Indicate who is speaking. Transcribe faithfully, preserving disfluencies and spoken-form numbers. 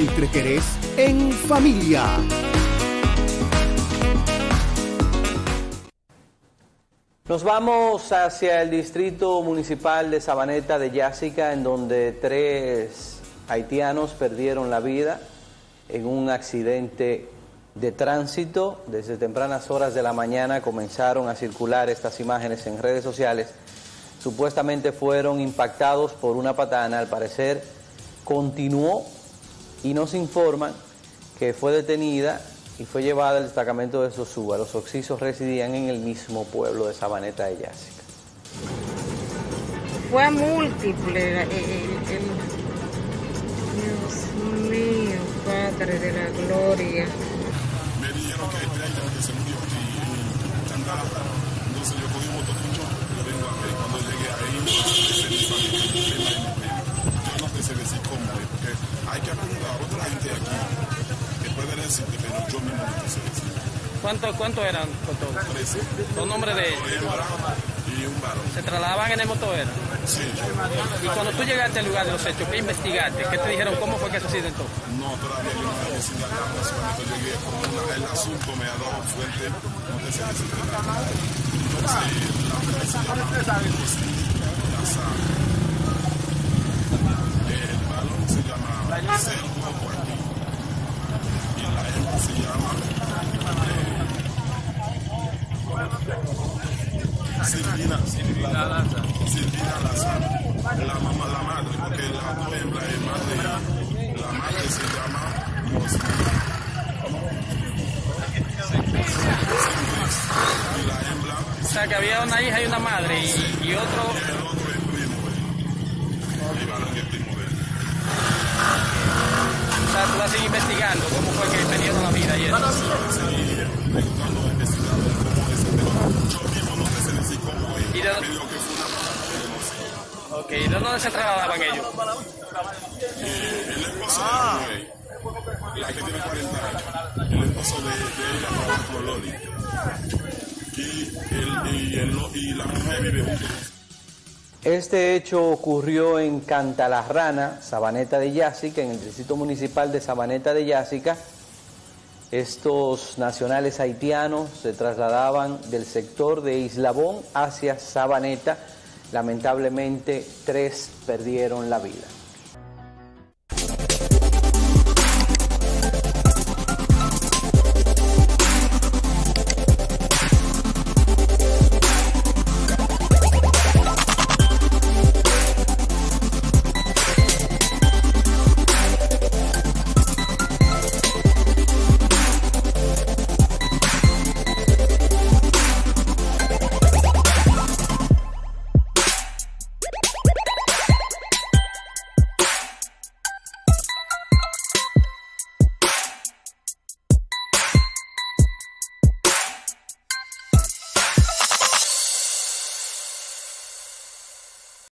Speaker 1: Entre Querés en familia.
Speaker 2: Nos vamos hacia el distrito municipal de Sabaneta de Yásica, en donde tres haitianos perdieron la vida en un accidente de tránsito. Desde tempranas horas de la mañana comenzaron a circular estas imágenes en redes sociales. Supuestamente fueron impactados por una patana. Al parecer continuó y nos informan que fue detenida y fue llevada al destacamento de Sosúa. Los occisos residían en el mismo pueblo de Sabaneta de Yásica.
Speaker 3: Fue múltiple. El, el, el... Dios mío, Padre de la Gloria.
Speaker 4: Me dijeron que hay treinta que se murió y Candala. Entonces yo cogí un motoconcho, yo vengo a ver. Cuando llegué ahí, ese mi familia, yo no te sé decir cómo es, porque hay que apuntar a otra gente aquí que puede decirte, pero yo mismo no te sé decir.
Speaker 5: ¿Cuántos cuánto eran con todos?
Speaker 4: Trece.
Speaker 5: ¿Los nombres de ellos?
Speaker 4: Y un varón.
Speaker 5: ¿Se trasladaban en el motor?
Speaker 4: Sí.
Speaker 5: Y cuando tú llegaste al lugar de los hechos, ¿qué investigaste? ¿Qué te dijeron? ¿Cómo fue que se accidentó?
Speaker 4: No, todavía yo no he investigado. Cuando llegué, como una, el asunto me ha dado fuerte, no te sé decir nada. Entonces, la mujer se llama Lazar. El varón se llama Sergio Joaquín. Y la hembra se llama Silvina, Silvina Lazar. Silvina Lazar. La mamá, la madre, porque la dos hembras es madre. La madre se llama Mosca. Y la hembra.
Speaker 5: O sea, que había una hija y una madre y,
Speaker 4: sí,
Speaker 5: y otro...
Speaker 4: Y el otro es primo, ¿eh? Y varón es primo de él.
Speaker 5: O sea, tú vas a seguir investigando cómo fue que perdieron la vida y eso.
Speaker 4: Sí, sí, cuando he investigado cómo es el tema, yo mismo no te sé decir cómo es.
Speaker 5: ¿Y de dónde?
Speaker 4: Me dijo que fue una patata, pero no sé.
Speaker 5: Ok, ¿de dónde se trasladaban ellos?
Speaker 4: Eh, el esposo ah. de Rey, la que tiene cuarenta años, el esposo de, de ella trabaja con Loli. Y, el, y, el, y la mujer vive juntos.
Speaker 2: Este hecho ocurrió en Cantalarrana, Sabaneta de Yásica, en el distrito municipal de Sabaneta de Yásica. Estos nacionales haitianos se trasladaban del sector de Islabón hacia Sabaneta. Lamentablemente, tres perdieron la vida.